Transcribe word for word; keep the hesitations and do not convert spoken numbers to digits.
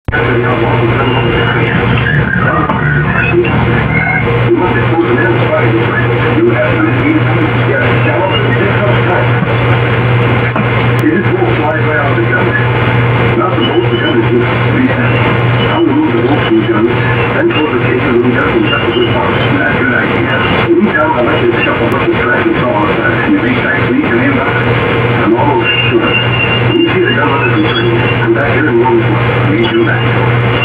I'm almost sure. When you see the gun, come back here and we'll redo that.